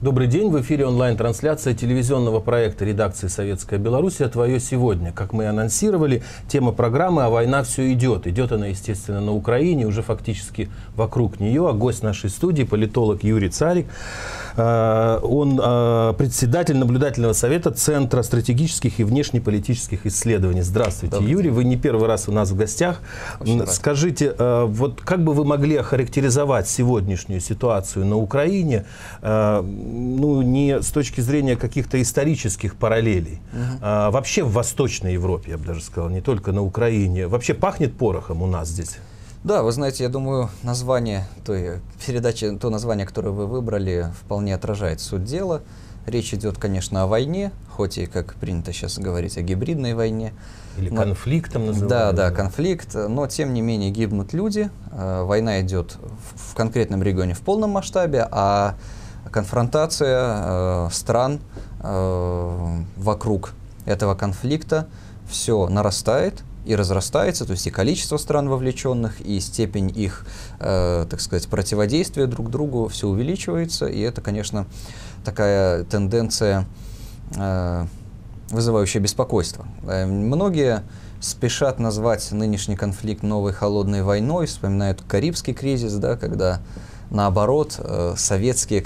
Добрый день, в эфире онлайн-трансляция телевизионного проекта редакции «Советская Беларусь». «Твое сегодня». Как мы и анонсировали, тема программы «А война все идет». Идет она, естественно, на Украине, уже фактически вокруг нее. А гость нашей студии – политолог Юрий Царик. Он председатель наблюдательного совета Центра стратегических и внешнеполитических исследований. Здравствуйте, Добрый Юрий. день. Вы не первый раз у нас в гостях. Скажите, вот как бы вы могли охарактеризовать сегодняшнюю ситуацию на Украине, ну, не с точки зрения каких-то исторических параллелей, а вообще в Восточной Европе, я бы даже сказал, не только на Украине. Вообще пахнет порохом у нас здесь? Да, вы знаете, я думаю, название той передачи, то название, которое вы выбрали, вполне отражает суть дела. Речь идет, конечно, о войне, хоть и, как принято сейчас говорить, о гибридной войне. Или конфликтом называют. Да, конфликт, но тем не менее гибнут люди. Война идет в конкретном регионе в полном масштабе, а конфронтация стран вокруг этого конфликта все нарастает и разрастается, то есть и количество стран вовлеченных, и степень их, так сказать, противодействия друг другу все увеличивается, и это, конечно, такая тенденция, вызывающая беспокойство. Многие спешат назвать нынешний конфликт новой холодной войной, вспоминают Карибский кризис, да, когда наоборот советские,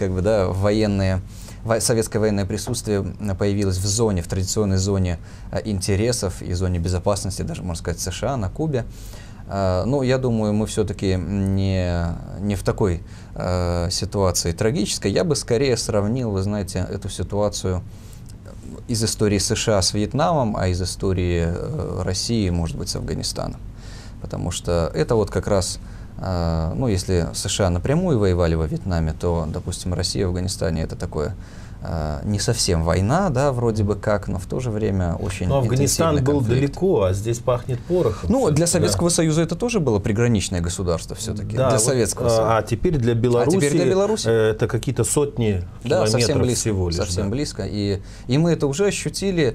советское военное присутствие появилось в зоне, в традиционной зоне интересов и зоне безопасности, даже, можно сказать, США, на Кубе. Но я думаю, мы все-таки не в такой ситуации трагической. Я бы скорее сравнил, вы знаете, эту ситуацию из истории США с Вьетнамом, а из истории России, может быть, с Афганистаном. Потому что это вот как раз, ну, если США напрямую воевали во Вьетнаме, то, допустим, Россия в Афганистане — это такое не совсем война, да, вроде бы как, но в то же время очень интенсивный конфликт. Но Афганистан был далеко, а здесь пахнет порохом. Ну, для Советского Союза это тоже было приграничное государство все-таки, да, для вот, Советского Союза. А теперь для Беларуси, это какие-то сотни да, километров совсем близко, всего лишь. Совсем близко. И мы это уже ощутили,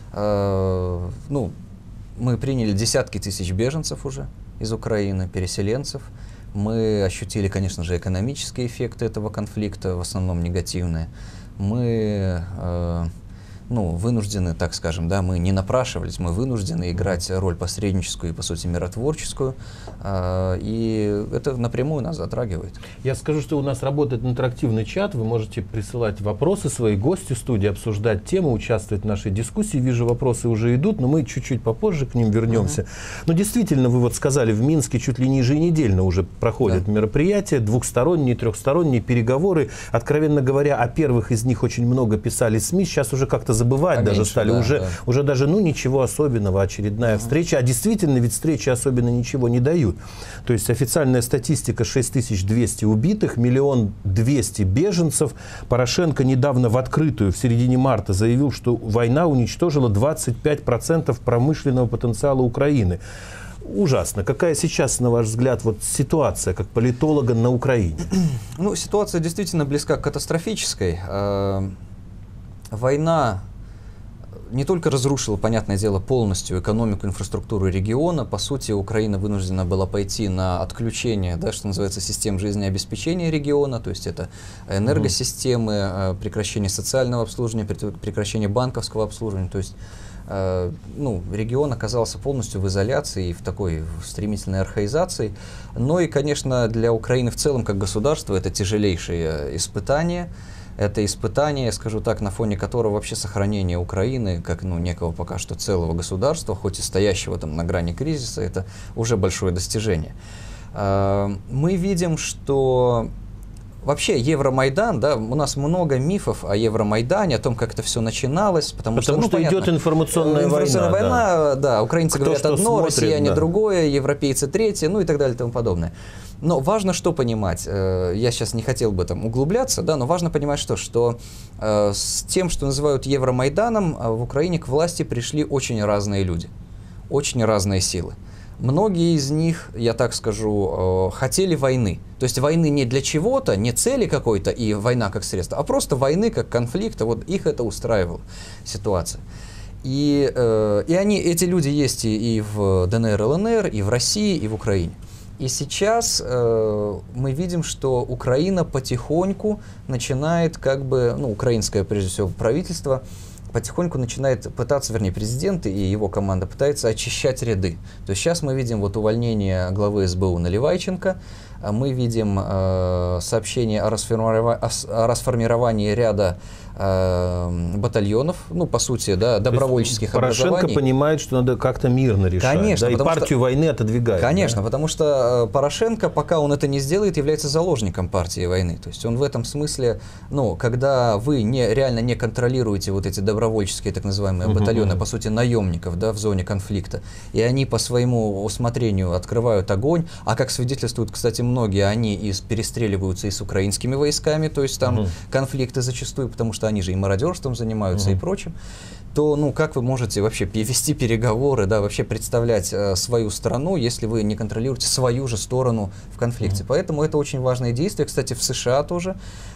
ну, мы приняли десятки тысяч беженцев уже из Украины, переселенцев. Мы ощутили, конечно же, экономические эффекты этого конфликта, в основном негативные. Мы вынуждены, так скажем, да, мы не напрашивались, мы вынуждены играть роль посредническую и, по сути, миротворческую, и это напрямую нас затрагивает. Я скажу, что у нас работает интерактивный чат, вы можете присылать вопросы свои, гости студии, обсуждать темы, участвовать в нашей дискуссии. Вижу, вопросы уже идут, но мы чуть-чуть попозже к ним вернемся. Но действительно, вы вот сказали, в Минске чуть ли не еженедельно уже проходят мероприятия, двухсторонние, трехсторонние переговоры. Откровенно говоря, о первых из них очень много писали СМИ, сейчас уже как-то забывать даже стали, уже даже, ну, ничего особенного, очередная встреча, а действительно ведь встречи особенно ничего не дают. То есть официальная статистика: 6200 убитых, 1 200 000 беженцев. Порошенко недавно в открытую, в середине марта, заявил, что война уничтожила 25% промышленного потенциала Украины. Ужасно. Какая сейчас, на ваш взгляд, вот ситуация как политолога на Украине? Ну, ситуация действительно близка к катастрофической. Война не только разрушила, понятное дело, полностью экономику, инфраструктуру региона. По сути, Украина вынуждена была пойти на отключение, да, что называется, систем жизнеобеспечения региона, то есть это энергосистемы, прекращение социального обслуживания, прекращение банковского обслуживания. То есть регион оказался полностью в изоляции и в такой стремительной архаизации. Но и, конечно, для Украины в целом, как государства, это тяжелейшее испытание. Это испытание, скажу так, на фоне которого вообще сохранение Украины, как некого пока что целого государства, хоть и стоящего там на грани кризиса, это уже большое достижение. Мы видим, что вообще Евромайдан, да, у нас много мифов о Евромайдане, о том, как это все начиналось, потому что идет информационная война. Да, украинцы говорят одно, смотрит, россияне другое, европейцы третье, ну и так далее и тому подобное. Но важно что понимать, я сейчас не хотел бы там углубляться, да, но важно понимать что с тем, что называют Евромайданом, в Украине к власти пришли очень разные люди, очень разные силы. Многие из них, я так скажу, хотели войны. То есть войны не для чего-то, не цели какой-то и война как средство, а просто войны как конфликта. Вот их это устраивала ситуация. И эти люди есть и в ДНР, ЛНР, и в России, и в Украине. И сейчас мы видим, что Украина потихоньку начинает, как бы, ну, украинское, прежде всего, правительство, потихоньку начинает пытаться, вернее, президент и его команда пытается очищать ряды. То есть сейчас мы видим вот увольнение главы СБУ Наливайченко, мы видим сообщение о расформировании ряда батальонов, ну, по сути, да, добровольческих образований. Порошенко понимает, что надо как-то мирно решать. Конечно, да, и партию войны отодвигает. Конечно, да? Потому что Порошенко, пока он это не сделает, является заложником партии войны. То есть он в этом смысле, ну, когда вы реально не контролируете вот эти добровольческие, так называемые, батальоны, по сути, наемников, да, в зоне конфликта, и они по своему усмотрению открывают огонь, а как свидетельствуют, кстати, многие, они перестреливаются и с украинскими войсками, то есть там конфликты зачастую, потому что они же и мародерством занимаются и прочим, то, ну, как вы можете вообще вести переговоры, да, вообще представлять свою страну, если вы не контролируете свою же сторону в конфликте. Поэтому это очень важное действие. Кстати, в США тоже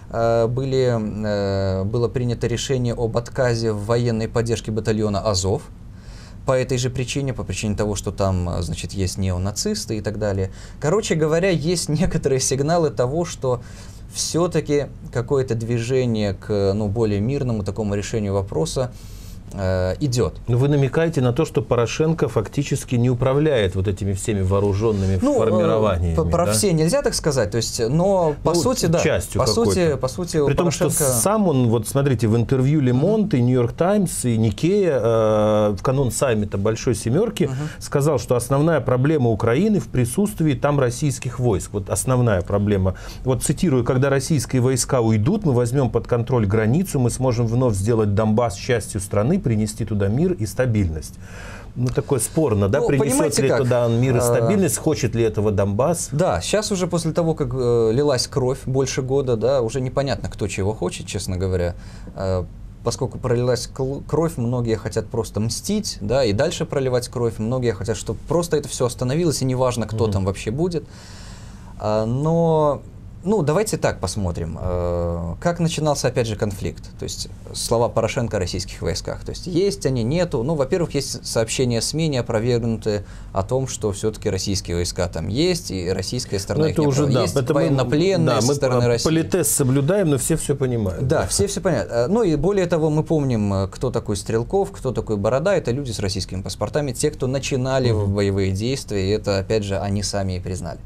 было принято решение об отказе в военной поддержке батальона «Азов». По этой же причине, по причине того, что там, значит, есть неонацисты и так далее. Короче говоря, есть некоторые сигналы того, что все-таки какое-то движение к, ну, более мирному такому решению вопроса идет. Но вы намекаете на то, что Порошенко фактически не управляет вот этими всеми вооруженными формированиями. Про все нельзя так сказать, то есть, но по сути, да. Частью по сути, при том, что сам он, вот смотрите, в интервью Le Monde и New York Times и Никея в канун саммита Большой Семерки сказал, что основная проблема Украины в присутствии там российских войск. Вот основная проблема. Вот цитирую: когда российские войска уйдут, мы возьмем под контроль границу, мы сможем вновь сделать Донбасс частью страны, принести туда мир и стабильность. Ну, такое спорно, да? Принесет ли туда мир и стабильность, хочет ли этого Донбасс? Да, сейчас уже после того, как лилась кровь больше года, да, уже непонятно, кто чего хочет, честно говоря. Поскольку пролилась кровь, многие хотят просто мстить, да, и дальше проливать кровь. Многие хотят, чтобы просто это все остановилось, и неважно, кто там вообще будет. Но... Ну, давайте так посмотрим, как начинался, опять же, конфликт. То есть слова Порошенко о российских войсках. То есть они, нету. Ну, во-первых, есть сообщения СМИ, не опровергнутые о том, что все-таки российские войска там есть, и российская сторона их не управляет. Есть военнопленные со стороны России. Мы политез соблюдаем, но все понимают. Да, все понимают. Ну и более того, мы помним, кто такой Стрелков, кто такой Борода. Это люди с российскими паспортами, те, кто начинали боевые действия, и это, опять же, они сами и признали.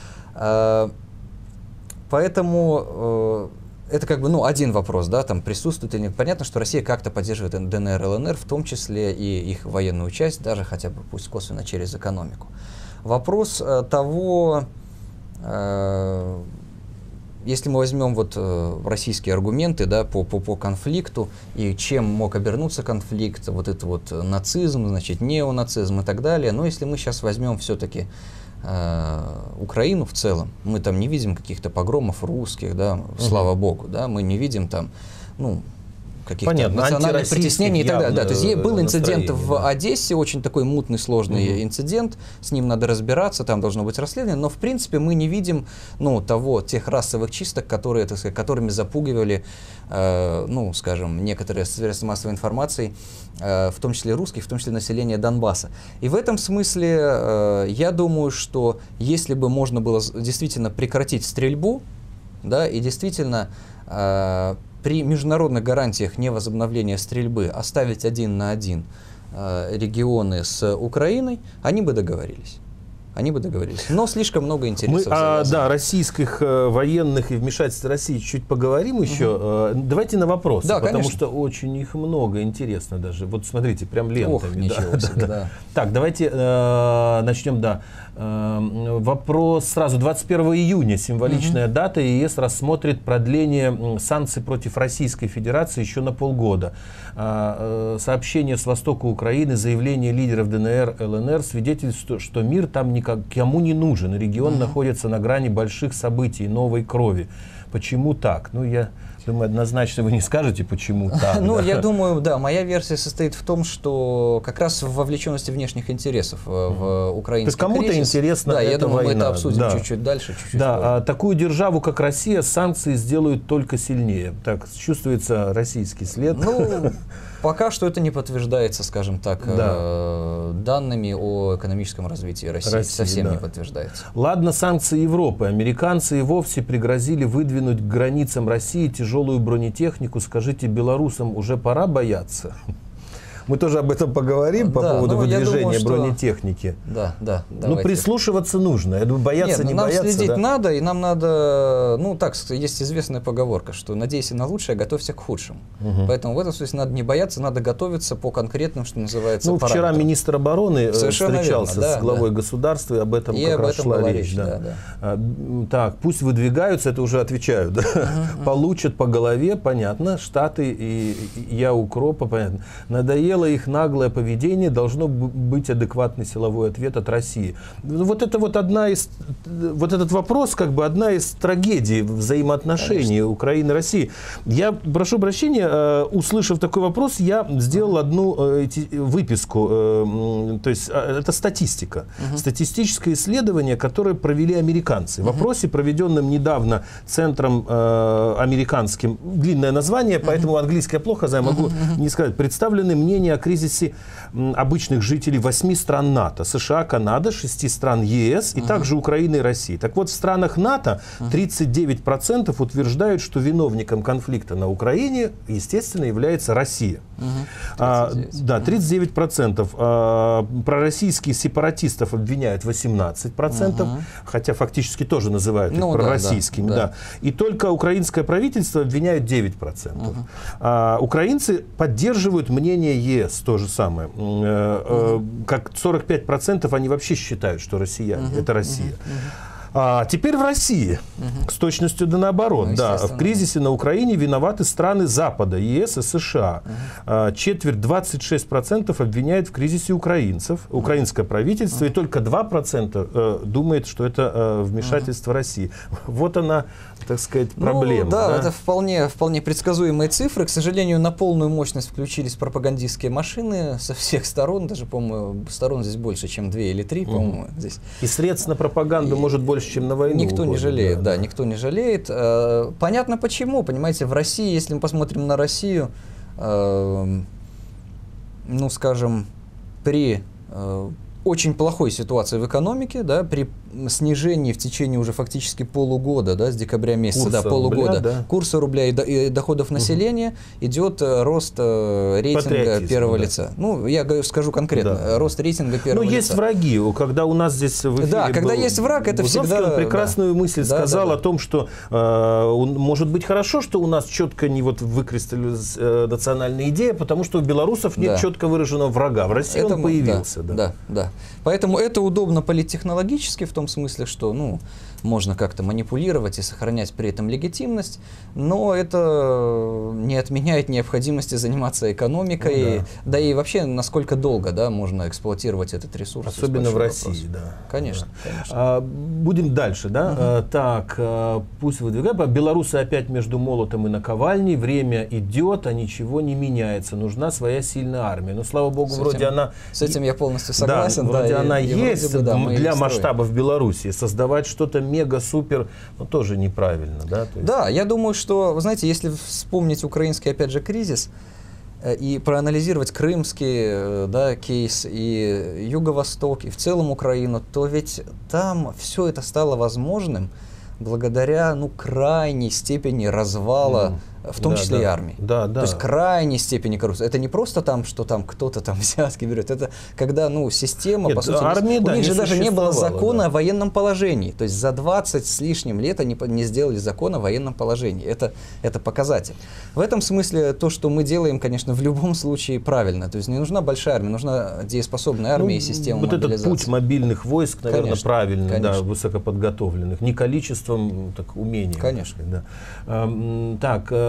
Поэтому это как бы, ну, один вопрос, да, там присутствует или нет. Понятно, что Россия как-то поддерживает ДНР, ЛНР, в том числе и их военную часть, даже хотя бы пусть косвенно через экономику. Вопрос того, если мы возьмем вот российские аргументы, да, по конфликту и чем мог обернуться конфликт, вот это вот нацизм, значит, неонацизм и так далее, но если мы сейчас возьмем все-таки Украину в целом, мы там не видим каких-то погромов русских, да, слава богу, да, мы не видим там, ну, каких-то национальных притеснений и так далее. Да, то есть был инцидент в Одессе, очень такой мутный, сложный инцидент, с ним надо разбираться, там должно быть расследование, но в принципе мы не видим, ну, тех расовых чисток, которые, так сказать, которыми запугивали, ну, скажем, некоторые средства массовой информации, в том числе русских, в том числе население Донбасса. И в этом смысле я думаю, что если бы можно было действительно прекратить стрельбу, да, и действительно при международных гарантиях невозобновления стрельбы оставить 1 на 1 регионы с Украиной, они бы договорились. Но слишком много интересов. Да, российских военных и вмешательств России чуть поговорим еще. Давайте на вопросы, да, потому конечно. что очень их много, интересно даже. Вот смотрите, прям лентами. Ох, ничего себе, да. Так, давайте начнем, да. Вопрос сразу. 21 июня, символичная дата, ЕС рассмотрит продление санкций против Российской Федерации еще на полгода. Сообщение с востока Украины, заявление лидеров ДНР, ЛНР свидетельствует, что мир там никому не нужен. Регион находится на грани больших событий, новой крови. Почему так? Ну, я Думаю, однозначно вы не скажете, почему так. Ну, да? я думаю, да, моя версия состоит в том, что как раз в вовлеченности внешних интересов в украинский кризис. То есть кому-то интересна да, эта я думаю, война. мы это обсудим Да. чуть-чуть дальше, чуть-чуть Да, позже. а такую державу, как Россия, санкции сделают только сильнее. Так чувствуется российский след. Ну, пока что это не подтверждается, скажем так, Да. данными о экономическом развитии России. Совсем да. не подтверждается. Ладно, санкции Европы. Американцы и вовсе пригрозили выдвинуть к границам России тяжелую бронетехнику. Скажите, белорусам уже пора бояться? Мы тоже об этом поговорим по Да, поводу ну, я выдвижения думаю, что- бронетехники. Да, да. Ну, давайте. прислушиваться нужно. Я думаю, бояться Нет, не нам бояться. следить Да? надо, и нам надо, ну так, есть известная поговорка, что надейся на лучшее, готовься к худшему. Поэтому в этом смысле надо не бояться, надо готовиться по конкретным, что называется, Ну, вчера параметрам. министр обороны Совершенно встречался верно, да, с главой да. государства, и об этом И как об раз этом шла была речь. речь, Да. да. Так, пусть выдвигаются, это уже отвечаю. Да? Получат по голове, понятно, Штаты и я укропа, понятно. Надоело их наглое поведение, должно быть адекватный силовой ответ от России. Вот это вот вот этот вопрос, как бы одна из трагедий взаимоотношений Украины и России. Я прошу прощения, услышав такой вопрос, я сделал одну выписку, то есть это статистика, статистическое исследование, которое провели американцы. В опросе, проведенном недавно центром американским, длинное название, поэтому английский я плохо знаю, могу не сказать, представлены мнения о кризисе обычных жителей 8 стран НАТО, США, Канада, 6 стран ЕС и также Украины и России. Так вот, в странах НАТО 39% утверждают, что виновником конфликта на Украине, естественно, является Россия. 39%. Пророссийских сепаратистов обвиняют 18%, хотя фактически тоже называют их пророссийскими. Да. И только украинское правительство обвиняют 9%. Украинцы поддерживают мнение ЕС, то же самое. Как 45% они вообще считают, что россияне, это Россия. Теперь в России, с точностью да наоборот. Ну, да, в кризисе на Украине виноваты страны Запада, ЕС и США. Четверть, 26% обвиняет в кризисе украинцев, украинское правительство, и только 2% думает, что это вмешательство России. Вот она, так сказать, проблема. Ну, да, это вполне предсказуемые цифры. К сожалению, на полную мощность включились пропагандистские машины со всех сторон. Даже, по-моему, сторон здесь больше, чем 2 или 3, по-моему, здесь. И средств на пропаганду может больше, чем на войну. Никто не жалеет, да, никто не жалеет. Понятно почему, понимаете, в России, если мы посмотрим на Россию, ну, скажем, при очень плохой ситуации в экономике, да, при снижении в течение уже фактически полугода, да, с декабря месяца, курса полугода, рубля, да. курса рубля и доходов населения, идет рост рейтинга первого лица. Ну, я скажу конкретно, рост рейтинга первого лица. Ну, есть враги, когда у нас здесь в эфире Да, когда есть враг, это всегда... Он прекрасную мысль сказал о том, что может быть хорошо, что у нас четко не вот выкристаллилась национальная идея, потому что у белорусов нет четко выраженного врага. В России он появился. Да. Поэтому это удобно политтехнологически, в том смысле, что, ну, можно как-то манипулировать и сохранять при этом легитимность, но это не отменяет необходимости заниматься экономикой, Ну, да и вообще, насколько долго, да, можно эксплуатировать этот ресурс. Особенно в России, да. Конечно, конечно. Будем дальше, да? Так, пусть выдвигают. Белорусы опять между молотом и наковальней. Время идет, а ничего не меняется. Нужна своя сильная армия. Но, слава богу, вроде она... С этим я полностью согласен. Да, вроде она есть вроде бы, да, для масштабов Беларуси. Создавать что-то мега-супер, ну, тоже неправильно, да? То есть... Да, я думаю, что, вы знаете, если вспомнить украинский, опять же, кризис, и проанализировать крымский, да, кейс, и Юго-Восток, и в целом Украину, то ведь там все это стало возможным благодаря, ну, крайней степени развала, в том числе и армии. То есть крайней степени коррупции. Это не просто там, что там кто-то там взятки берет. Это когда, ну, система, по сути, армии, у них же даже не было закона да. о военном положении. То есть за 20 с лишним лет они не сделали закон о военном положении. Это показатель. В этом смысле то, что мы делаем, конечно, в любом случае правильно. То есть не нужна большая армия, нужна дееспособная армия и система вот мобилизации. этот путь мобильных войск, наверное, конечно, правильный, конечно. Да, высокоподготовленных. Не количеством, так умением. Конечно. Да. Так,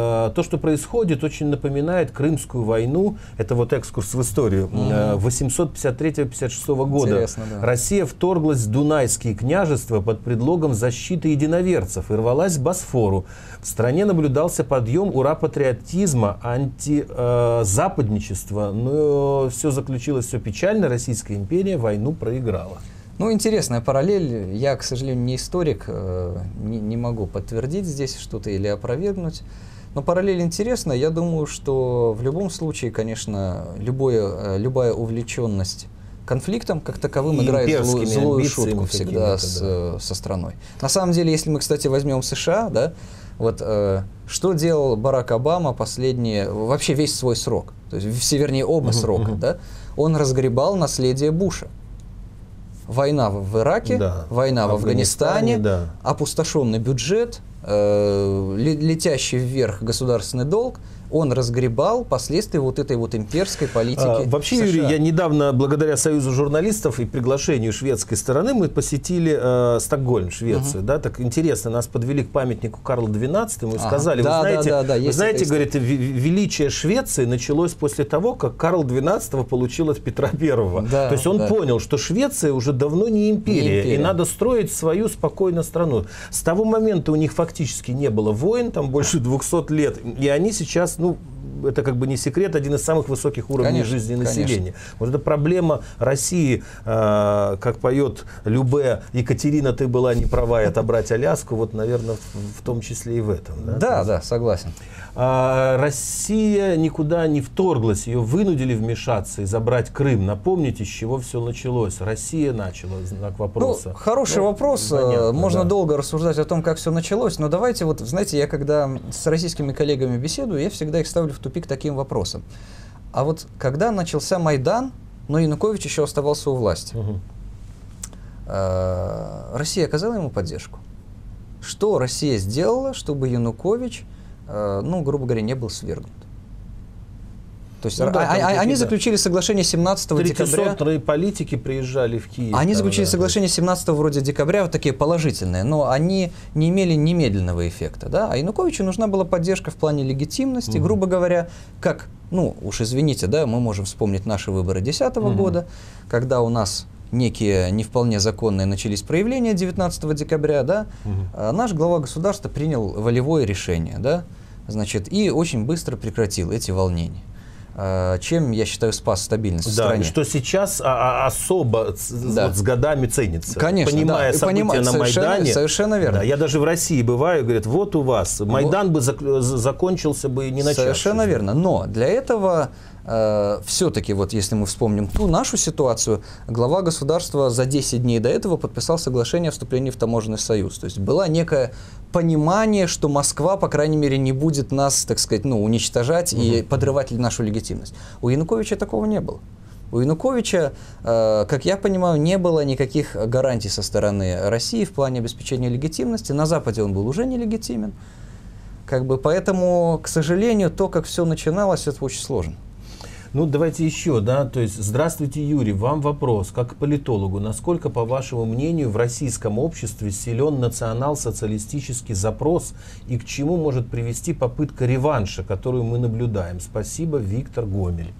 то, что происходит, очень напоминает Крымскую войну. Это вот экскурс в историю. 853-56 года. Интересно, да. Россия вторглась в Дунайские княжества под предлогом защиты единоверцев и рвалась к Босфору. В стране наблюдался подъем ура-патриотизма, антизападничества. Но все заключилось все печально. Российская империя войну проиграла. Ну, интересная параллель. Я, к сожалению, не историк, не могу подтвердить здесь что-то или опровергнуть. Но параллель интересная. Я думаю, что в любом случае, конечно, любая увлеченность конфликтом как таковым И играет злую шутку всегда да. со страной. На самом деле, если мы, кстати, возьмем США, да, вот что делал Барак Обама вообще весь свой срок, то есть, вернее, оба срока, да, он разгребал наследие Буша. Война в Ираке, да. война в Афганистане, да. опустошенный бюджет, летящий вверх государственный долг, он разгребал последствия вот этой вот имперской политики Вообще, США. Юрий, я недавно, благодаря Союзу журналистов и приглашению шведской стороны, мы посетили Стокгольм, Швецию. Да, так интересно, нас подвели к памятнику Карлу XII и сказали, вы знаете, говорит, величие Швеции началось после того, как Карл XII получил от Петра I. Да, то есть он понял, что Швеция уже давно не империя, и надо строить свою спокойную страну. С того момента у них фактически не было войн, там больше 200 лет, и они сейчас, ну, это как бы не секрет, один из самых высоких уровней жизни населения. Вот эта проблема России, как поет Любе, Екатерина, ты была не права, и отобрать Аляску, вот, наверное, в том числе и в этом. Да, согласен. Россия никуда не вторглась, ее вынудили вмешаться и забрать Крым. Напомните, с чего все началось. Россия начала, знак вопроса. Ну, хороший вопрос. Понятно, можно долго рассуждать о том, как все началось, но давайте, вот, знаете, я когда с российскими коллегами беседую, я всегда их ставлю в тупик таким вопросом. А вот когда начался Майдан, но Янукович еще оставался у власти, Россия оказала ему поддержку? Что Россия сделала, чтобы Янукович, ну, грубо говоря, не был свергнут? То есть они заключили соглашение 17 декабря. 300 политики приезжали в Киев. Они заключили соглашение 17 вроде декабря, вот такие положительные, но они не имели немедленного эффекта. Да? А Януковичу нужна была поддержка в плане легитимности, грубо говоря, как, ну, уж извините, да, мы можем вспомнить наши выборы 2010 года, когда у нас некие не вполне законные начались проявления 19 декабря, да, наш глава государства принял волевое решение, да, значит, и очень быстро прекратил эти волнения. Чем, я считаю, спас стабильность в стране. Что сейчас особо вот с годами ценится. Конечно, понимая события на Майдане. Совершенно верно. Да, я даже в России бываю, говорят, вот у вас, Майдан бы закончился бы не начавшись. Совершенно верно. Но для этого все-таки, вот если мы вспомним ту нашу ситуацию, глава государства за 10 дней до этого подписал соглашение о вступлении в таможенный союз. То есть было некое понимание, что Москва, по крайней мере, не будет нас, так сказать, ну, уничтожать и подрывать нашу легитимность. У Януковича такого не было. У Януковича, как я понимаю, не было никаких гарантий со стороны России в плане обеспечения легитимности. На Западе он был уже нелегитимен. Как бы, поэтому, к сожалению, то, как все начиналось, это очень сложно. Ну, давайте еще, да, то есть, здравствуйте, Юрий, вам вопрос, как политологу, насколько, по вашему мнению, в российском обществе силен национал-социалистический запрос и к чему может привести попытка реванша, которую мы наблюдаем? Спасибо, Виктор Гомель.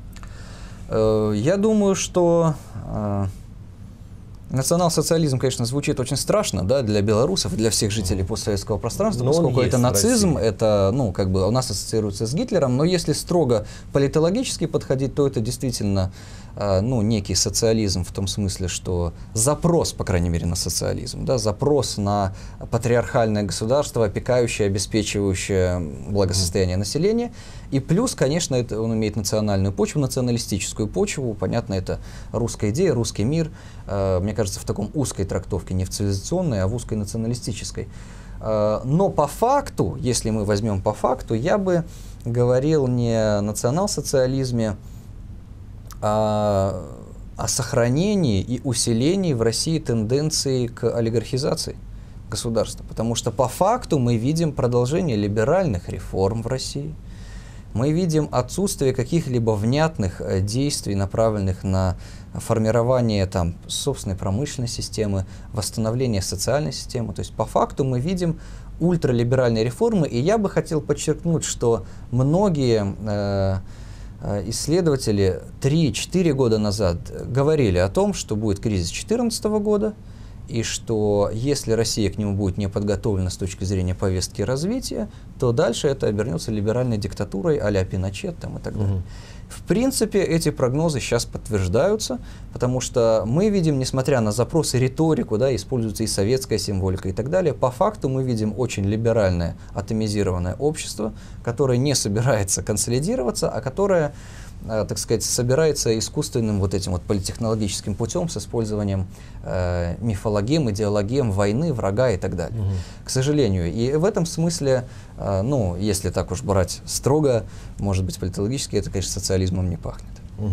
Я думаю, что национал-социализм, конечно, звучит очень страшно, да, для белорусов, для всех жителей постсоветского пространства, поскольку это нацизм, это, ну, как бы у нас ассоциируется с Гитлером, но если строго политологически подходить, то это действительно, ну, некий социализм в том смысле, что запрос, по крайней мере, на социализм, да, запрос на патриархальное государство, опекающее, обеспечивающее благосостояние населения, и плюс, конечно, это он имеет национальную почву, националистическую почву, понятно, это русская идея, русский мир, мне кажется, в таком узкой трактовке, не в цивилизационной, а в узкой националистической. Но по факту, если мы возьмем по факту, я бы говорил не о национал-социализме, а о сохранении и усилении в России тенденции к олигархизации государства. Потому что по факту мы видим продолжение либеральных реформ в России. Мы видим отсутствие каких-либо внятных действий, направленных на формирование там, собственной промышленной системы, восстановление социальной системы. То есть по факту мы видим ультралиберальные реформы, и я бы хотел подчеркнуть, что многие исследователи 3-4 года назад говорили о том, что будет кризис 2014 года, и что если Россия к нему будет не подготовлена с точки зрения повестки развития, то дальше это обернется либеральной диктатурой а-ля Пиночет там, и так далее. В принципе, эти прогнозы сейчас подтверждаются, потому что мы видим, несмотря на запросы, риторику, да, используется и советская символика и так далее, по факту мы видим очень либеральное, атомизированное общество, которое не собирается консолидироваться, а которое, так сказать, собирается искусственным вот этим вот политтехнологическим путем с использованием мифологем, идеологем, войны, врага и так далее. К сожалению. И в этом смысле, ну, если так уж брать строго, может быть, политологически, это, конечно, социализмом не пахнет.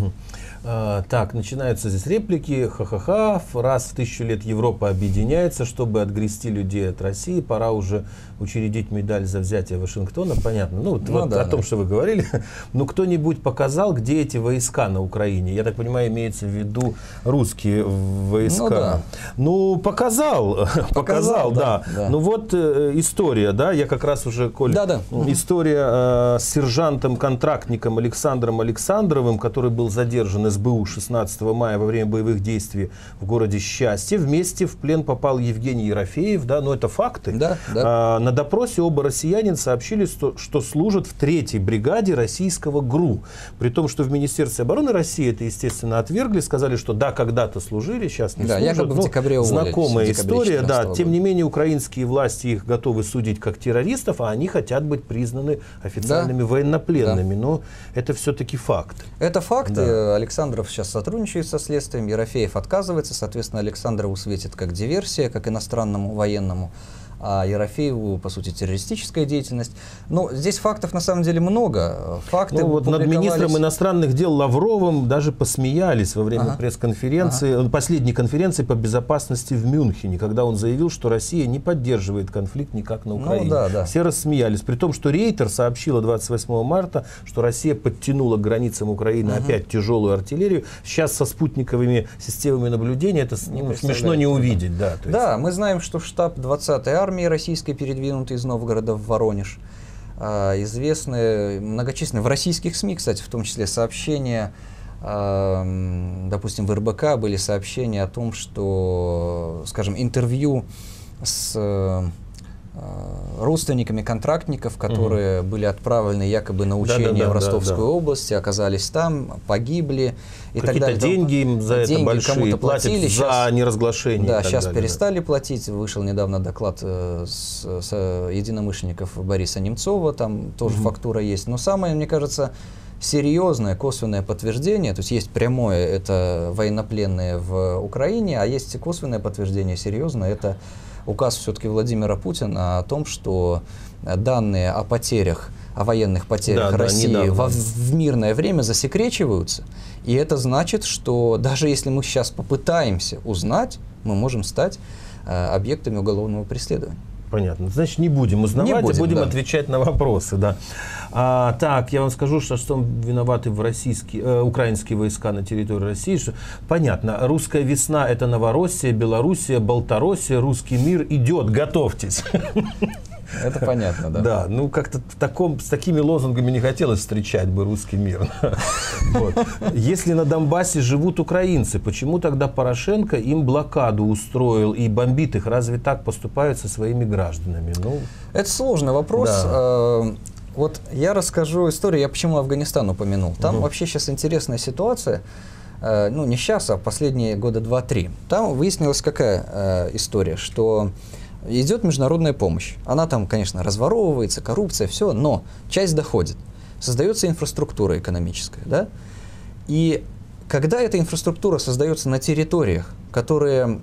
Так, начинаются здесь реплики. Ха-ха-ха. Раз в 1000 лет Европа объединяется, чтобы отгрести людей от России. Пора уже учредить медаль за взятие Вашингтона. Понятно. Ну, вот да, о том, что вы говорили. Но кто-нибудь показал, где эти войска на Украине? Я так понимаю, имеется в виду русские войска. Ну, да. Ну, показал, да. Ну вот история, да, я как раз уже, Коль, история с сержантом-контрактником Александром Александровым, который был задержан СБУ 16 мая во время боевых действий в городе Счастье. Вместе в плен попал Евгений Ерофеев, да, но это факты. На допросе оба россиянина сообщили, что служат в 3-й бригаде российского ГРУ. При том, что в Министерстве обороны России это, естественно, отвергли, сказали, что да, когда-то служили, сейчас не служат. Якобы в декабре уволились, знакомая история, да. года. Тем не менее, украинские власти их готовы судить как террористов, а они хотят быть признаны официальными военнопленными. Но это все-таки факт. Это факт. Да. Александров сейчас сотрудничает со следствием, Ерофеев отказывается, соответственно, Александрову светит как диверсия, как иностранному военному, а Ерофееву, по сути, террористическая деятельность. Но здесь фактов на самом деле много. Факты вот над министром иностранных дел Лавровым даже посмеялись во время пресс-конференции, последней конференции по безопасности в Мюнхене, когда он заявил, что Россия не поддерживает конфликт никак на Украине. Все рассмеялись. При том, что Рейтер сообщила 28 марта, что Россия подтянула к границам Украины опять тяжелую артиллерию. Сейчас со спутниковыми системами наблюдения это смешно не увидеть. Да, мы знаем, что штаб 20-й армии российской передвинутой из Новгорода в Воронеж. Известны многочисленные в российских СМИ, кстати, в том числе сообщения, допустим, в РБК были сообщения о том, что, скажем, интервью с родственниками контрактников, которые были отправлены якобы на учения в Ростовскую область, оказались там, погибли и так далее. Какие-то деньги им за это большие платят за неразглашение. Да, сейчас перестали платить. Вышел недавно доклад с единомышленников Бориса Немцова, там тоже фактура есть. Но самое, мне кажется, серьезное косвенное подтверждение, то есть есть прямое, это военнопленные в Украине, а есть косвенное подтверждение серьезное, это указ все-таки Владимира Путина о том, что данные о потерях, о военных потерях России в мирное время засекречиваются. И это значит, что даже если мы сейчас попытаемся узнать, мы можем стать объектами уголовного преследования. Понятно. Значит, не будем узнавать, будем отвечать на вопросы. Да. Так, я вам скажу, что виноваты украинские войска на территории России. Что, понятно, русская весна – это Новороссия, Белоруссия, Болтороссия, русский мир идет, готовьтесь. Это понятно, да. Да, ну как-то с такими лозунгами не хотелось встречать бы русский мир. Если на Донбассе живут украинцы, почему тогда Порошенко им блокаду устроил и бомбит их? Разве так поступают со своими гражданами? Это сложный вопрос. Вот я расскажу историю, я почему Афганистан упомянул. Там вообще сейчас интересная ситуация. Ну, не сейчас, а последние года 2-3. Там выяснилась какая история, что идет международная помощь. Она там, конечно, разворовывается, коррупция, все, но часть доходит. Создается инфраструктура экономическая, да? И когда эта инфраструктура создается на территориях, которые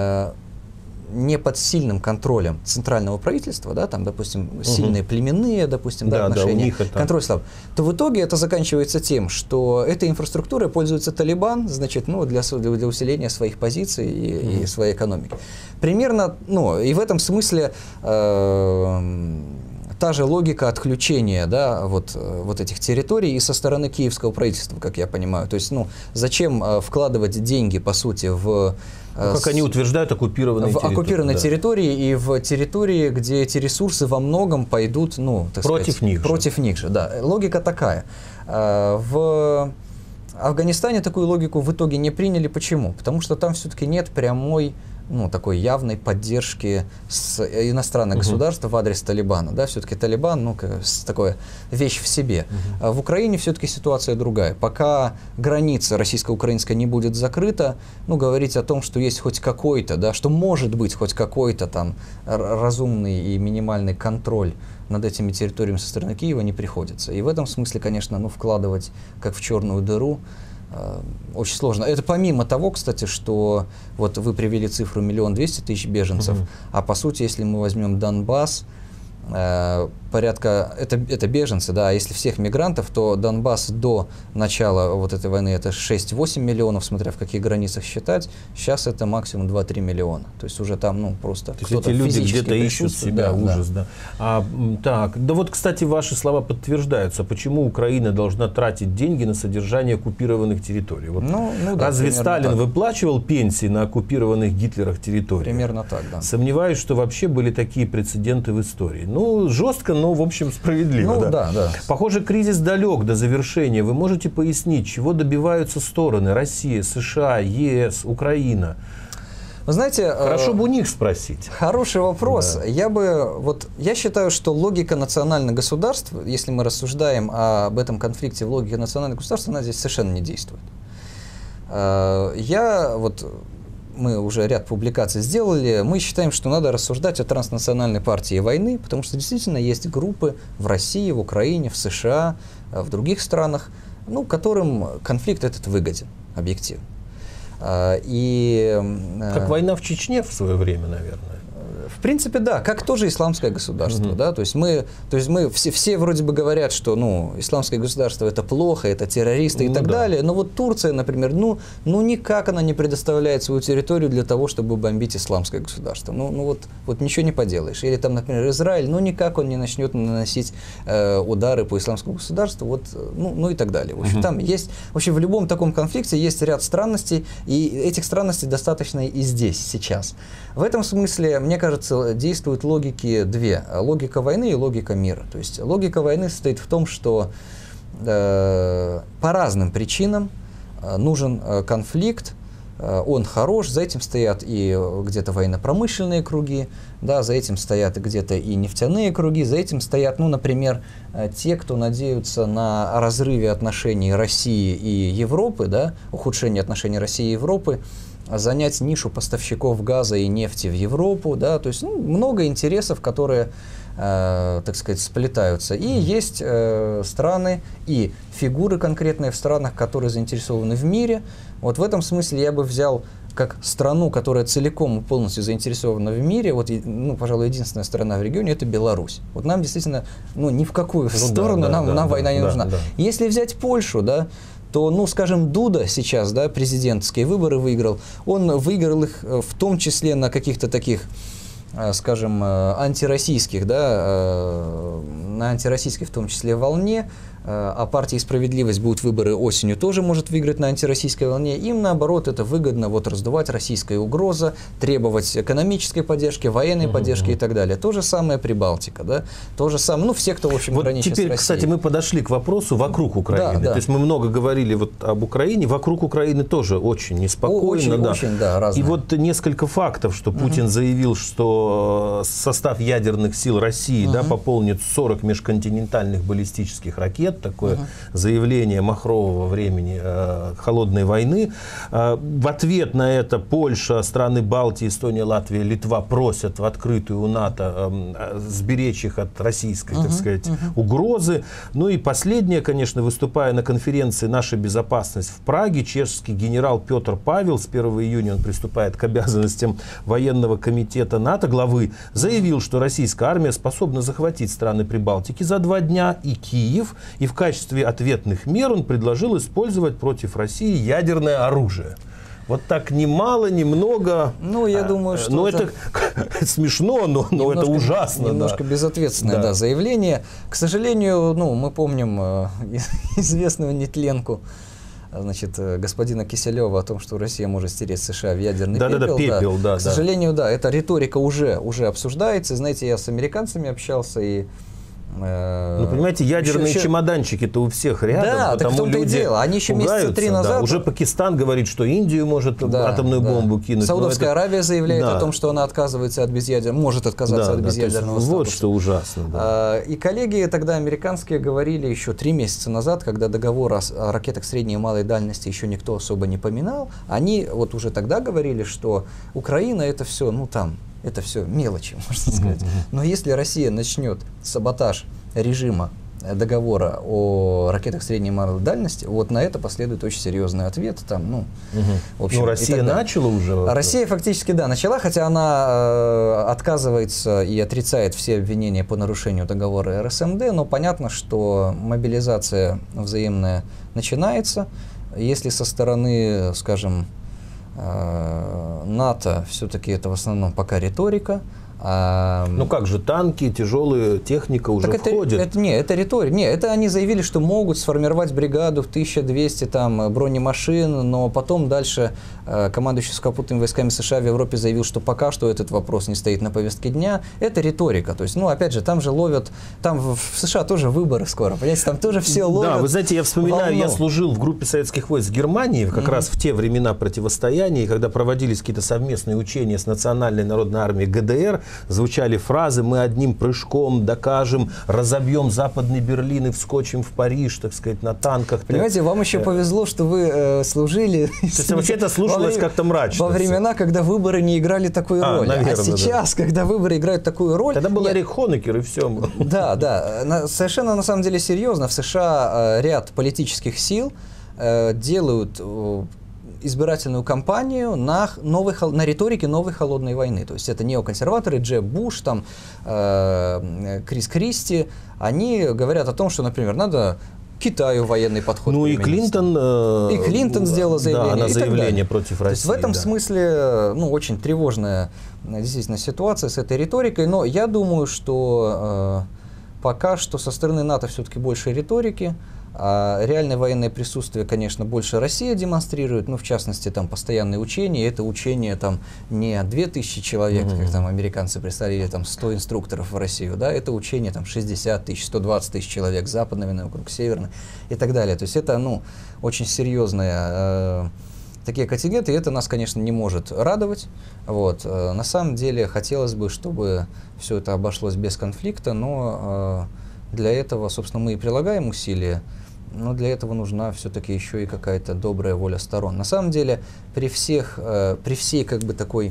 не под сильным контролем центрального правительства, да, там, допустим, сильные племенные, допустим, отношения, контроль слаб, то в итоге это заканчивается тем, что этой инфраструктурой пользуется Талибан, значит, для усиления своих позиций и своей экономики. Примерно, и в этом смысле та же логика отключения, да, вот этих территорий и со стороны киевского правительства, как я понимаю. То есть, ну, зачем вкладывать деньги, по сути, в... как они утверждают, оккупированные территории. В оккупированной территории и в территории, где эти ресурсы во многом пойдут, ну, так против сказать, них против них же. Да. Логика такая. В Афганистане такую логику в итоге не приняли. Почему? Потому что там все-таки нет прямой, ну, такой явной поддержки с иностранных государств в адрес Талибана. Да, все-таки Талибан, ну, такая вещь в себе. А в Украине все-таки ситуация другая. Пока граница российско-украинская не будет закрыта, ну, говорить о том, что есть хоть какой-то, да, что может быть хоть какой-то там разумный и минимальный контроль над этими территориями со стороны Киева не приходится. И в этом смысле, конечно, ну, вкладывать как в черную дыру очень сложно. Это помимо того, кстати, что вот вы привели цифру 1 200 000 беженцев, а по сути, если мы возьмем Донбасс, порядка, это беженцы, да, а если всех мигрантов, то Донбасс до начала вот этой войны это 6-8 миллионов, смотря в каких границах считать, сейчас это максимум 2-3 миллиона. То есть уже там, ну, просто кто-то эти люди где-то ищут себя, да, ужас, да. Так, да вот, кстати, ваши слова подтверждаются. Почему Украина должна тратить деньги на содержание оккупированных территорий? Вот да, разве Сталин выплачивал пенсии на оккупированных Гитлером территориях? Примерно так, да. Сомневаюсь, что вообще были такие прецеденты в истории. Ну, жестко, но, в общем, справедливо. Ну, да. Похоже, кризис далек до завершения. Вы можете пояснить, чего добиваются стороны: Россия, США, ЕС, Украина? Вы знаете, хорошо бы у них спросить. Хороший вопрос. Да. Я считаю, что логика национальных государств, если мы рассуждаем об этом конфликте в логике национальных государств, она здесь совершенно не действует. Мы уже ряд публикаций сделали, мы считаем, что надо рассуждать о транснациональной партии войны, потому что действительно есть группы в России, в Украине, в США, в других странах, ну, которым конфликт этот выгоден, объективно. Как война в Чечне в свое время, наверное. В принципе, да, как тоже исламское государство, да, то есть мы все вроде бы говорят, что, ну, исламское государство это плохо, это террористы и так далее, но вот Турция, например, ну никак она не предоставляет свою территорию для того, чтобы бомбить исламское государство, вот ничего не поделаешь, или там, например, Израиль, ну никак он не начнет наносить удары по исламскому государству, вот, ну и так далее. В общем, там есть, вообще в любом таком конфликте есть ряд странностей, и этих странностей достаточно и здесь, сейчас. В этом смысле, мне кажется, действуют логики две. Логика войны и логика мира. То есть логика войны состоит в том, что по разным причинам нужен конфликт, он хорош, за этим стоят и где-то военно-промышленные круги, да, за этим стоят где-то и нефтяные круги, за этим стоят, ну, например, те, кто надеются на разрыве отношений России и Европы, да, ухудшение отношений России и Европы, занять нишу поставщиков газа и нефти в Европу, да, то есть много интересов, которые, так сказать, сплетаются. И есть страны и фигуры конкретные в странах, которые заинтересованы в мире. Вот в этом смысле я бы взял как страну, которая целиком и полностью заинтересована в мире, вот, ну, пожалуй, единственная страна в регионе – это Беларусь. Вот нам действительно, ну, ни в какую сторону нам война не нужна. Да. Если взять Польшу, да, то, ну, скажем, Дуда сейчас, да, президентские выборы выиграл, он выиграл их в том числе на каких-то таких, скажем, антироссийских, да, на антироссийской в том числе волне, а партия «Справедливость» будут выборы осенью, тоже может выиграть на антироссийской волне. Им, наоборот, это выгодно вот раздувать российская угроза, требовать экономической поддержки, военной поддержки и так далее. То же самое Прибалтика, да, то же самое, ну, все, кто, в общем, вот граничит теперь, с Россией. Кстати, мы подошли к вопросу вокруг Украины. Да. То есть мы много говорили вот об Украине, вокруг Украины тоже очень неспокойно. Очень, да, разное. И вот несколько фактов, что Путин заявил, что состав ядерных сил России да, пополнит 40 межконтинентальных баллистических ракет. Такое заявление махрового времени холодной войны. В ответ на это Польша, страны Балтии, Эстония, Латвия, Литва просят в открытую у НАТО сберечь их от российской, так сказать, угрозы. Ну и последнее, конечно, выступая на конференции «Наша безопасность» в Праге, чешский генерал Петр Павел, с 1 июня он приступает к обязанностям военного комитета НАТО, главы, заявил, что российская армия способна захватить страны Прибалтики за 2 дня и Киев, и в качестве ответных мер он предложил использовать против России ядерное оружие. Вот так ни мало, ни много. Ну, я думаю, что но это смешно, но это ужасно. Немножко безответственное заявление. К сожалению, мы помним известную нетленку, значит, господина Киселева о том, что Россия может стереть США в ядерный пепел. К сожалению, эта риторика уже обсуждается. Знаете, я с американцами общался и... Ну, понимаете, ядерные чемоданчики-то у всех рядом, да, потому так в том-то и дело. Они еще месяца 3 назад... Уже Пакистан говорит, что Индию может атомную бомбу кинуть. Саудовская Аравия заявляет о том, что она отказывается от может отказаться от безъядерного статуса. Вот что ужасно. И коллеги тогда американские говорили еще 3 месяца назад, когда договор о ракетах средней и малой дальности еще никто особо не поминал, они вот уже тогда говорили, что Украина это все, это все мелочи, можно сказать. Но если Россия начнет саботаж режима договора о ракетах средней и малой дальности, вот на это последует очень серьезный ответ. В общем, Россия начала уже? Россия фактически, начала, хотя она отказывается и отрицает все обвинения по нарушению договора РСМД, но понятно, что мобилизация взаимная начинается. Если со стороны, скажем, НАТО все-таки это в основном пока риторика. Ну как же, танки, тяжелая техника уже входят. Это риторика. Это они заявили, что могут сформировать бригаду в 1200 бронемашин, но потом дальше командующий сухопутными войсками США в Европе заявил, что пока что этот вопрос не стоит на повестке дня. Это риторика. То есть, опять же, там же ловят, там в США тоже выборы скоро, понимаете, там тоже все ловят. Да, вы знаете, я вспоминаю, я служил в группе советских войск в Германии, как раз в те времена противостояния, когда проводились какие-то совместные учения с Национальной народной армией ГДР, звучали фразы: мы одним прыжком докажем, разобьем Западный Берлин и вскочим в Париж, так сказать, на танках. Понимаете, вам еще повезло, что вы служили. Вообще это слушалось как-то мрачно. Во времена, когда выборы не играли такой роли. Наверное, сейчас, когда выборы играют такую роль... Тогда был Эрих Хонекер и все. Да. Совершенно на самом деле серьезно. В США ряд политических сил делают избирательную кампанию на риторике новой холодной войны. То есть это неоконсерваторы, Джеб Буш, Крис Кристи, они говорят о том, что, например, надо Китаю военный подход. И Клинтон сделала заявление. Да, она заявление против России. То есть в этом смысле очень тревожная действительно ситуация с этой риторикой. Но я думаю, что пока что со стороны НАТО все-таки больше риторики. А реальное военное присутствие, конечно, больше Россия демонстрирует, в частности, постоянные учения. Это учения не 2000 человек, как американцы представили, или 100 инструкторов в Россию, это учения 60 тысяч, 120 тысяч человек, западной войны вокруг северной и так далее. То есть это, очень серьезные такие контингенты, и это нас, конечно, не может радовать. На самом деле, хотелось бы, чтобы все это обошлось без конфликта, но для этого, собственно, мы и прилагаем усилия. Но для этого нужна все-таки еще и какая-то добрая воля сторон. На самом деле, при всей такой,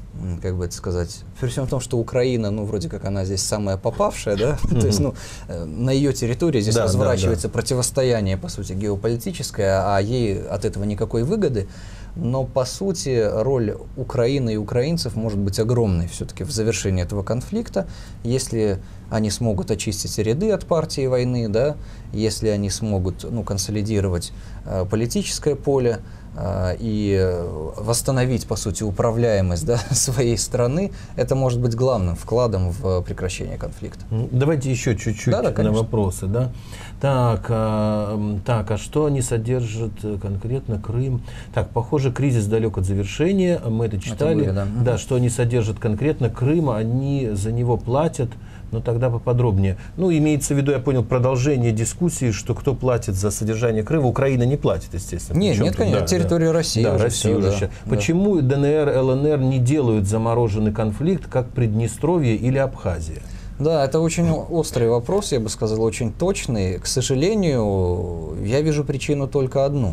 при всем том, что Украина, вроде как она здесь самая попавшая, то есть, на ее территории здесь разворачивается противостояние, по сути, геополитическое, а ей от этого никакой выгоды. Но, по сути, роль Украины и украинцев может быть огромной все-таки в завершении этого конфликта, если они смогут очистить ряды от партии войны, если они смогут консолидировать политическое поле и восстановить, по сути, управляемость своей страны, это может быть главным вкладом в прекращение конфликта. Давайте еще чуть-чуть на вопросы. Так, а что они содержат конкретно? Крым. Так, похоже, кризис далек от завершения. Мы это читали. Что они содержат конкретно Крым, они за него платят. Но тогда поподробнее. Имеется в виду, я понял, продолжение дискуссии, что кто платит за содержание Крыма. Украина не платит, естественно. Нет, конечно, территория России. Россия уже сейчас. Почему ДНР, ЛНР не делают замороженный конфликт, как Приднестровье или Абхазия? Да, это очень острый вопрос, я бы сказал, очень точный. К сожалению, я вижу причину только одну.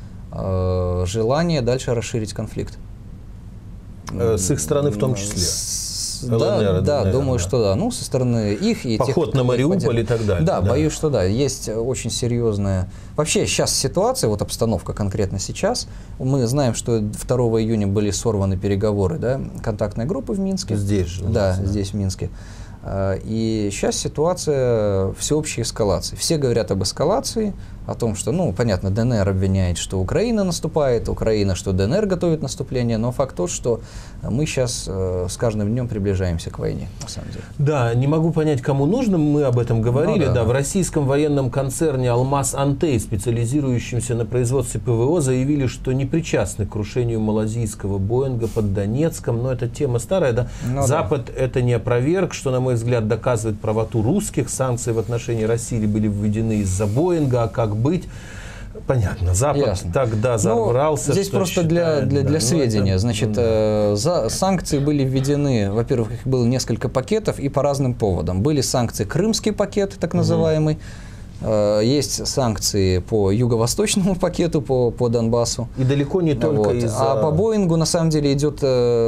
Желание дальше расширить конфликт. С их стороны в том числе? ЛНР, думаю, что да. Со стороны их и поход на Мариуполь и так далее. Да, боюсь, что да. Есть очень серьезная... Вообще сейчас ситуация, обстановка конкретно сейчас. Мы знаем, что 2 июня были сорваны переговоры, контактной группы в Минске. Здесь же. Здесь, в Минске. И сейчас ситуация всеобщей эскалации. Все говорят об эскалации, о том, что, ну, понятно, ДНР обвиняет, что Украина наступает, Украина, что ДНР готовит наступление, но факт тот, что мы сейчас с каждым днем приближаемся к войне, на самом деле. Да, не могу понять, кому нужно, мы об этом говорили. Ну, да. В российском военном концерне «Алмаз-Антей», специализирующемся на производстве ПВО, заявили, что не причастны к крушению малазийского Боинга под Донецком. Но это тема старая, да? Ну, Запад это не опроверг, что, на мой взгляд, доказывает правоту русских. Санкции в отношении России были введены из-за Боинга, а как быть? Понятно, Запад Ясно. тогда заврался. Здесь просто считает, для сведения. это, Значит, санкции были введены, во-первых, их было несколько пакетов и по разным поводам. Были санкции, крымский пакет, так называемый. Есть санкции по юго-восточному пакету, по Донбассу. И далеко не только из-за... А по Боингу, на самом деле, идет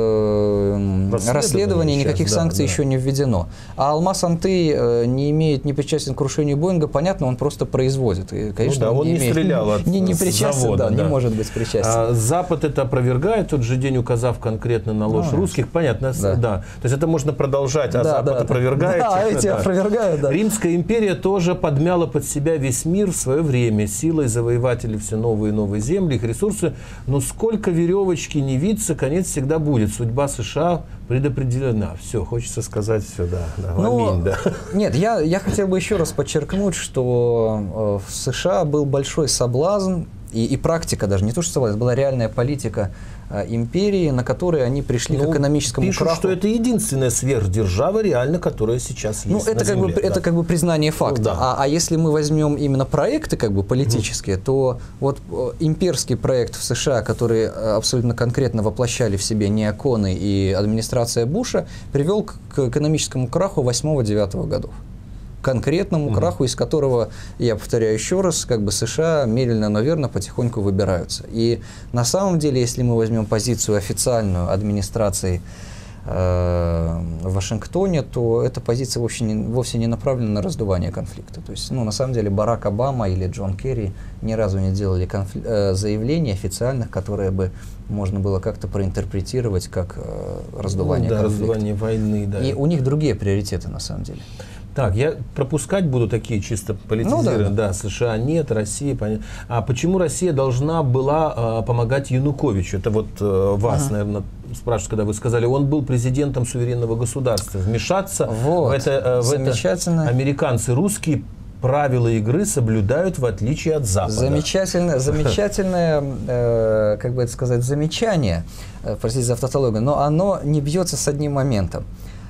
расследование, никаких санкций еще не введено. А «Алмаз-Антей» не имеет, не причастен к крушению Боинга, понятно, он просто производит. И, конечно, он не стрелял от не причастен, завода, не может быть причастен. Запад это опровергает, тот же день указав конкретно на ложь русских, понятно, да. То есть это можно продолжать, а Запад опровергает. Да, эти опровергают, да. Римская империя тоже подмяла под себя весь мир в свое время, силой завоевателей все новые и новые земли, их ресурсы. Но сколько веревочки не виться, конец всегда будет. Судьба США предопределена. Все, хочется сказать все, да. Аминь, да. Нет, я хотел бы еще раз подчеркнуть, что в США был большой соблазн, и практика даже, не то что соблазн, была реальная политика империи, на которой они пришли к экономическому пишут, краху. что это единственная сверхдержава реально, которая сейчас есть это на земле. Это как бы признание факта. А если мы возьмем именно проекты как бы политические, то вот имперский проект в США, который абсолютно конкретно воплощали в себе неоконы и администрация Буша, привел к экономическому краху 8-9 годов. Конкретному краху, из которого, я повторяю еще раз, как бы США медленно, но верно потихоньку выбираются. И на самом деле, если мы возьмем позицию официальную администрации в Вашингтоне, то эта позиция вовсе не направлена на раздувание конфликта. То есть, на самом деле, Барак Обама или Джон Керри ни разу не делали заявлений официальных, которые бы можно было как-то проинтерпретировать как раздувание конфликта. Раздувание войны, да. И у них другие приоритеты, на самом деле. Так, я пропускать буду такие чисто политизированные. США нет, Россия. А почему Россия должна была помогать Януковичу? Это вот вас, наверное, спрашивают, когда вы сказали, он был президентом суверенного государства. Вмешаться в это американцы, русские правила игры соблюдают в отличие от Запада. Замечательное, как бы это сказать, замечание, простите за автотологию, но оно не бьется с одним моментом.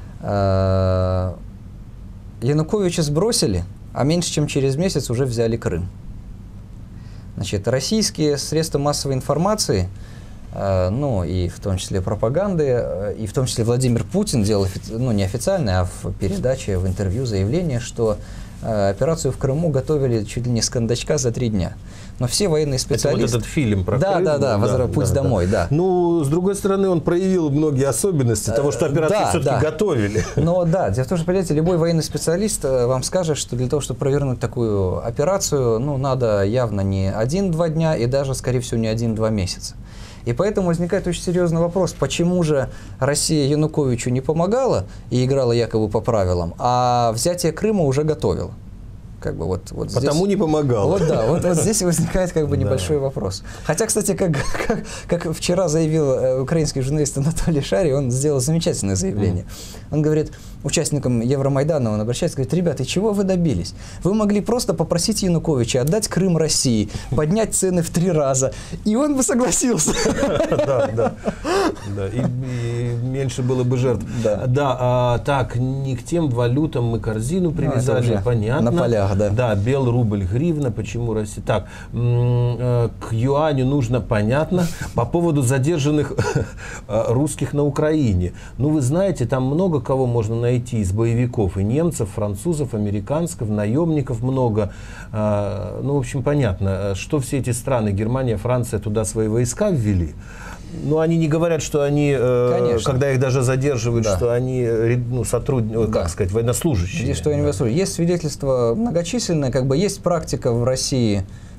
Януковича сбросили, а меньше чем через месяц уже взяли Крым. Значит, российские средства массовой информации, и в том числе пропаганды, и в том числе Владимир Путин делал, не официально, а в передаче, в интервью заявление, что операцию в Крыму готовили чуть ли не с кондачка за 3 дня. Но все военные специалисты... Это вот этот фильм про Крым? «Путь домой», да. Ну, с другой стороны, он проявил многие особенности того, что операцию все-таки готовили. Но дело в том, что, понимаете, любой военный специалист вам скажет, что для того, чтобы провернуть такую операцию, надо явно не 1-2 дня и даже, скорее всего, не 1-2 месяца. И поэтому возникает очень серьезный вопрос, почему же Россия Януковичу не помогала и играла якобы по правилам, а взятие Крыма уже готовила. Как бы вот потому здесь, не помогал. Вот здесь возникает как бы небольшой вопрос. Хотя, кстати, как вчера заявил украинский журналист Анатолий Шарий, он сделал замечательное заявление. Он говорит, участникам Евромайдана, он обращается, говорит, ребята, чего вы добились? Вы могли просто попросить Януковича отдать Крым России, поднять цены в 3 раза, и он бы согласился. Да, и меньше было бы жертв. Да, так, не к тем валютам мы корзину привязали, понятно. На полях. Да, белый рубль, гривна, почему Россия? Так, к юаню нужно, понятно. По поводу задержанных русских на Украине. Вы знаете, там много кого можно найти из боевиков. И немцев, французов, американцев, наемников много. В общем, понятно, что все эти страны, Германия, Франция, туда свои войска ввели. Но они не говорят, что они, когда их даже задерживают, что они сотрудники, как сказать, военнослужащие. Есть свидетельства многочисленные, как бы есть практика в России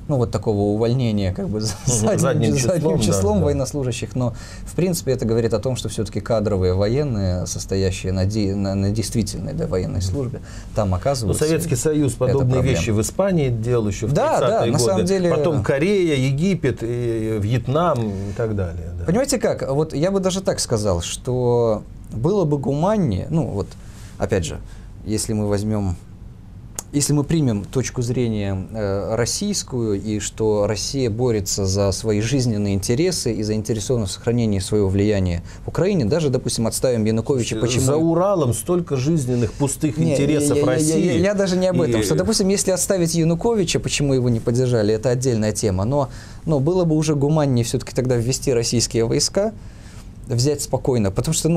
ну, вот такого увольнения как бы задним числом военнослужащих, но в принципе это говорит о том, что все-таки кадровые военные, состоящие на действительной военной службе, там оказываются. Советский Союз подобные вещи в Испании делал еще в 30-е годы, на самом деле, потом Корея, Египет, Вьетнам и так далее. Да. Понимаете как, вот я бы даже так сказал, что было бы гуманнее, ну вот, опять же, если мы примем точку зрения российскую, и что Россия борется за свои жизненные интересы и заинтересована в сохранении своего влияния в Украине, даже, допустим, отставим Януковича. Почему? За Уралом столько жизненных пустых интересов России. Я даже не об этом. Что, допустим, если отставить Януковича, почему его не поддержали, это отдельная тема. Но было бы уже гуманнее все-таки тогда ввести российские войска, взять спокойно, потому что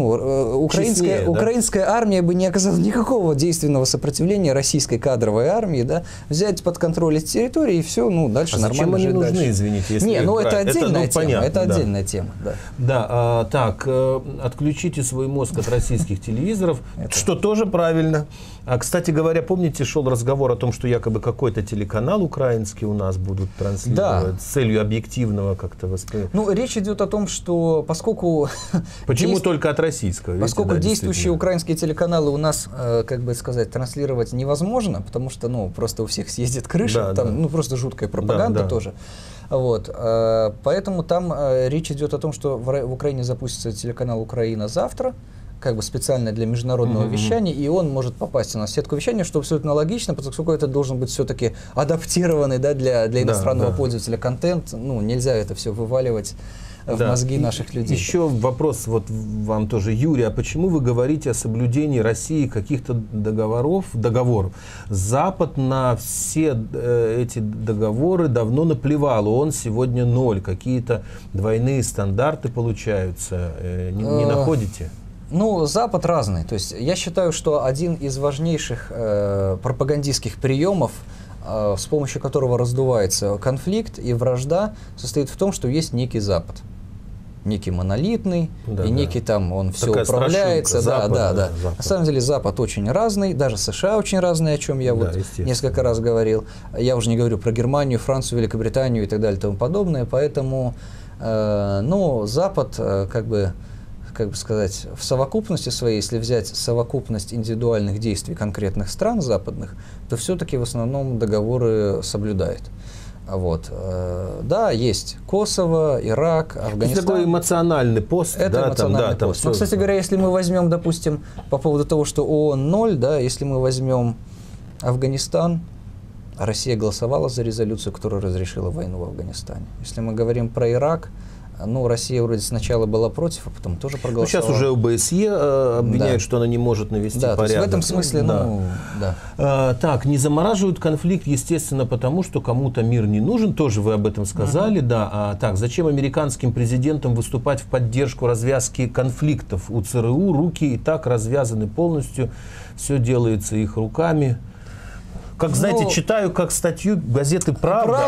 украинская армия бы не оказала никакого действенного сопротивления российской кадровой армии, да, взять под контроль эти территории и все, дальше нормально жить дальше. Нужны, извините, если это отдельная тема, отдельная тема, да. Да, так, отключите свой мозг от российских телевизоров, что тоже правильно. Кстати говоря, помните, шел разговор о том, что якобы какой-то телеканал украинский у нас будут транслировать с целью объективного как-то восприятия? Речь идет о том, что поскольку... Почему только от российского? Поскольку действующие украинские телеканалы у нас, как бы сказать, транслировать невозможно, потому что, просто у всех съездит крыша, там, просто жуткая пропаганда тоже. Вот. Поэтому там речь идет о том, что в Украине запустится телеканал «Украина» завтра, как бы специально для международного вещания, и он может попасть у нас в сетку вещания, что абсолютно логично, поскольку это должен быть все-таки адаптированный, да, для иностранного пользователя контент. Нельзя это все вываливать в мозги наших людей. Еще вопрос вот вам тоже, Юрий, а почему вы говорите о соблюдении России каких-то договоров? Запад на все эти договоры давно наплевал, он сегодня ноль, какие-то двойные стандарты получаются, не находите? Запад разный. То есть я считаю, что один из важнейших пропагандистских приемов, с помощью которого раздувается конфликт и вражда, состоит в том, что есть некий Запад. Некий монолитный, некий там он все управляется. Запад. На самом деле Запад очень разный, даже США очень разные, о чем я несколько раз говорил. Я уже не говорю про Германию, Францию, Великобританию и так далее и тому подобное. Поэтому Запад как бы сказать, в совокупности своей, если взять совокупность индивидуальных действий конкретных стран западных, то все-таки в основном договоры соблюдает. Вот. Да, есть Косово, Ирак, Афганистан. Это такой эмоциональный пост. Это эмоциональный пост. Но, кстати говоря, если мы возьмем, допустим, по поводу того, что ООН 0, если мы возьмем Афганистан, Россия голосовала за резолюцию, которая разрешила войну в Афганистане. Если мы говорим про Ирак, Россия вроде сначала была против, а потом тоже проголосовала. Сейчас уже ОБСЕ обвиняют, что она не может навести порядок. То есть в этом смысле, Так, не замораживают конфликт, естественно, потому что кому-то мир не нужен, тоже вы об этом сказали, Так, зачем американским президентам выступать в поддержку развязки конфликтов? У ЦРУ руки и так развязаны полностью, все делается их руками. Как, знаете, читаю как статью газеты «Правда»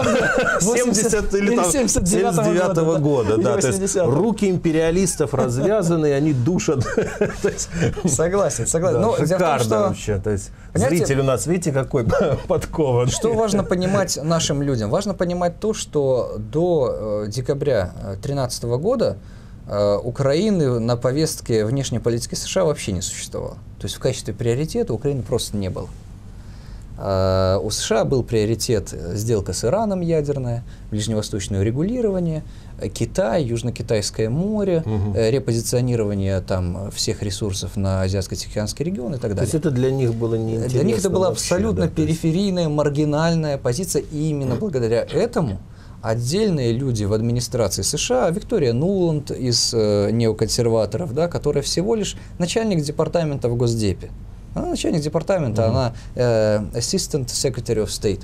79-го года. То есть руки империалистов развязаны, и они душат. Согласен. Шикарно вообще. Зритель у нас, видите, какой подкован. Что важно понимать нашим людям? Важно понимать то, что до декабря 2013 года Украины на повестке внешней политики США вообще не существовало. То есть в качестве приоритета Украины просто не было. У США был приоритет сделка с Ираном ядерная, ближневосточное регулирование, Китай, Южно-Китайское море, репозиционирование там всех ресурсов на Азиатско-Тихоокеанский регион и так далее. То есть это для них было неинтересно? Для них это была абсолютно периферийная, маргинальная позиция, и именно благодаря этому отдельные люди в администрации США, Виктория Нуланд из неоконсерваторов, которая всего лишь начальник департамента в Госдепе. Она начальник департамента, она Assistant Secretary of State.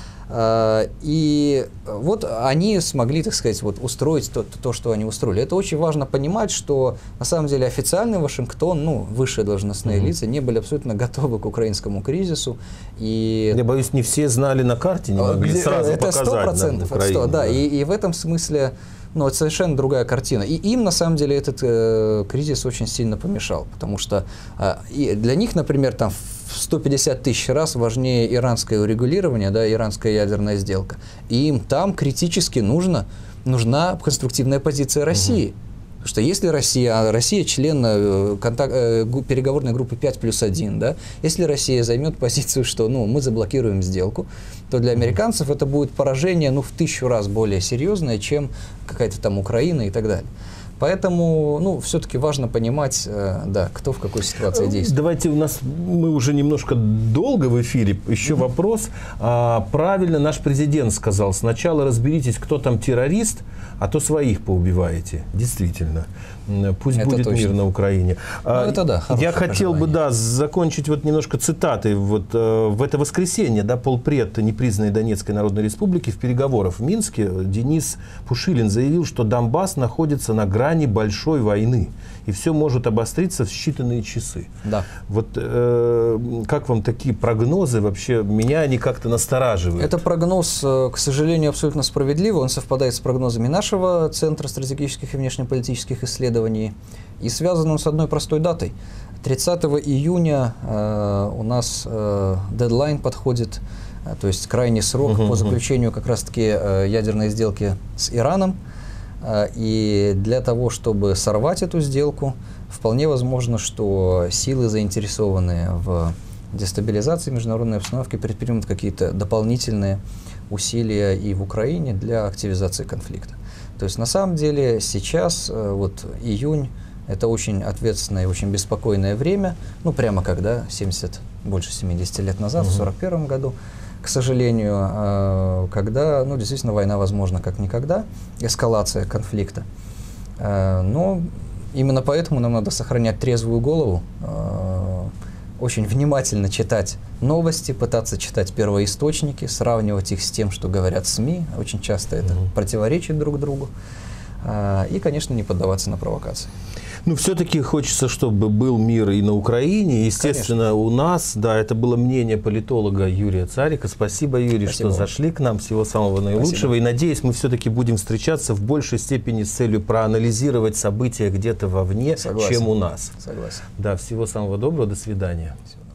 И вот они смогли, так сказать, устроить то, что они устроили. Это очень важно понимать, что на самом деле официальный Вашингтон, высшие должностные лица не были абсолютно готовы к украинскому кризису. И я боюсь, не все знали на карте, не могли сразу показать. Это 100%. Украину, и в этом смысле это совершенно другая картина. И им, на самом деле, этот кризис очень сильно помешал, потому что и для них, например, там в 150 тысяч раз важнее иранское урегулирование, да, иранская ядерная сделка. И им там критически нужна конструктивная позиция России. Потому что если Россия член переговорной группы 5+1, да, если Россия займет позицию, что мы заблокируем сделку, то для американцев это будет поражение в 1000 раз более серьезное, чем какая-то там Украина и так далее. Поэтому, все-таки важно понимать, да, кто в какой ситуации действует. Давайте, мы уже немножко долго в эфире. Еще вопрос. Правильно наш президент сказал: сначала разберитесь, кто там террорист, а то своих поубиваете. Действительно. Пусть это будет точно. Мир на Украине. Это да. Я хотел бы, закончить немножко цитатой. В это воскресенье, полпред непризнанной Донецкой Народной Республики в переговорах в Минске Денис Пушилин заявил, что Донбасс находится на грани большой войны. И все может обостриться в считанные часы. Да. Как вам такие прогнозы? Вообще, меня они как-то настораживают. Это прогноз, к сожалению, абсолютно справедливый. Он совпадает с прогнозами нашего Центра стратегических и внешнеполитических исследований. И связан он с одной простой датой. 30 июня у нас дедлайн подходит, то есть крайний срок по заключению как раз-таки ядерной сделки с Ираном. И для того, чтобы сорвать эту сделку, вполне возможно, что силы, заинтересованные в дестабилизации международной обстановки, предпримут какие-то дополнительные усилия и в Украине для активизации конфликта. То есть на самом деле сейчас, июнь, это очень ответственное и очень беспокойное время, прямо как, больше 70 лет назад, в 1941 году, к сожалению, когда, действительно, война возможна как никогда, эскалация конфликта. Но именно поэтому нам надо сохранять трезвую голову, очень внимательно читать новости, пытаться читать первоисточники, сравнивать их с тем, что говорят СМИ. Очень часто это противоречит друг другу. И, конечно, не поддаваться на провокации. Все-таки хочется, чтобы был мир и на Украине. Естественно, конечно. У нас, это было мнение политолога Юрия Царика. Спасибо, Юрий, что зашли к нам. Всего самого наилучшего. Спасибо. И надеюсь, мы все-таки будем встречаться в большей степени с целью проанализировать события где-то вовне, чем у нас. Согласен. Да, всего самого доброго. До свидания. Всего.